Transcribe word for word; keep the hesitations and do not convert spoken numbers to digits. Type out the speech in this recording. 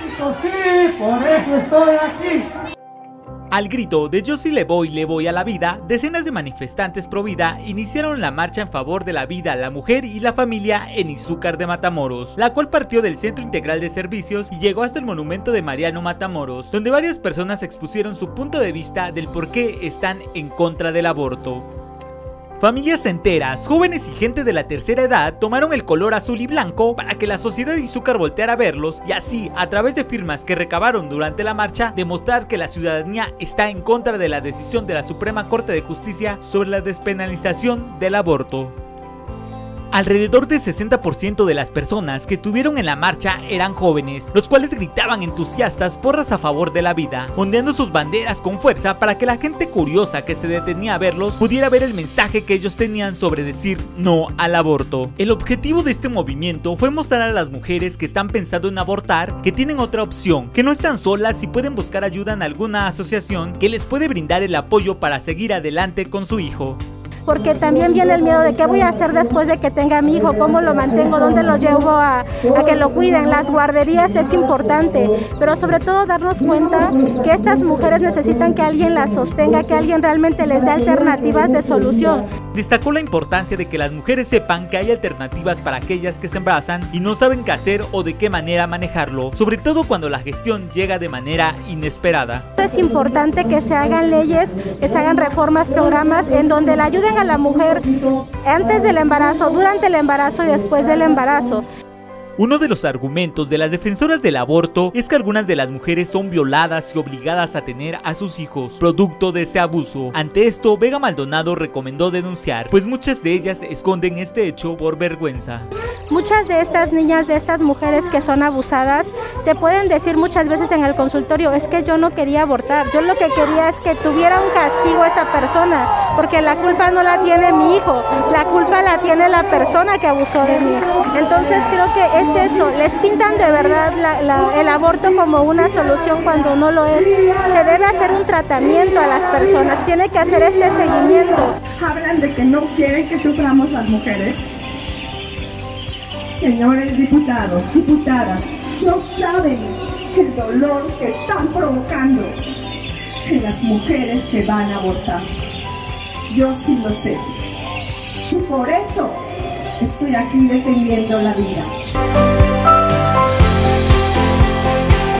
Dijo, sí, por eso estoy aquí. Al grito de yo sí le voy, le voy a la vida, decenas de manifestantes pro vida iniciaron la marcha en favor de la vida, la mujer y la familia en Izúcar de Matamoros, la cual partió del Centro Integral de Servicios y llegó hasta el monumento de Mariano Matamoros, donde varias personas expusieron su punto de vista del por qué están en contra del aborto. Familias enteras, jóvenes y gente de la tercera edad tomaron el color azul y blanco para que la sociedad de Izúcar volteara a verlos y así, a través de firmas que recabaron durante la marcha, demostrar que la ciudadanía está en contra de la decisión de la Suprema Corte de Justicia sobre la despenalización del aborto. Alrededor del sesenta por ciento de las personas que estuvieron en la marcha eran jóvenes, los cuales gritaban entusiastas porras a favor de la vida, ondeando sus banderas con fuerza para que la gente curiosa que se detenía a verlos pudiera ver el mensaje que ellos tenían sobre decir no al aborto. El objetivo de este movimiento fue mostrar a las mujeres que están pensando en abortar que tienen otra opción, que no están solas y pueden buscar ayuda en alguna asociación que les puede brindar el apoyo para seguir adelante con su hijo. Porque también viene el miedo de qué voy a hacer después de que tenga a mi hijo, cómo lo mantengo, dónde lo llevo a, a que lo cuiden. Las guarderías es importante, pero sobre todo darnos cuenta que estas mujeres necesitan que alguien las sostenga, que alguien realmente les dé alternativas de solución. Destacó la importancia de que las mujeres sepan que hay alternativas para aquellas que se embarazan y no saben qué hacer o de qué manera manejarlo, sobre todo cuando la gestión llega de manera inesperada. Es importante que se hagan leyes, que se hagan reformas, programas en donde la ayuden a la mujer antes del embarazo, durante el embarazo y después del embarazo. Uno de los argumentos de las defensoras del aborto es que algunas de las mujeres son violadas y obligadas a tener a sus hijos, producto de ese abuso. Ante esto, Vega Maldonado recomendó denunciar, pues muchas de ellas esconden este hecho por vergüenza. Muchas de estas niñas, de estas mujeres que son abusadas, te pueden decir muchas veces en el consultorio, es que yo no quería abortar, yo lo que quería es que tuviera un castigo esa persona, porque la culpa no la tiene mi hijo, la culpa la tiene la persona que abusó de mí. Entonces creo que es eso, les pintan de verdad la, la, el aborto como una solución cuando no lo es. Se debe hacer un tratamiento a las personas, tiene que hacer este seguimiento. Hablan de que no quieren que suframos las mujeres. Señores diputados, diputadas, no saben el dolor que están provocando en las mujeres que van a abortar. Yo sí lo sé. Y por eso estoy aquí defendiendo la vida.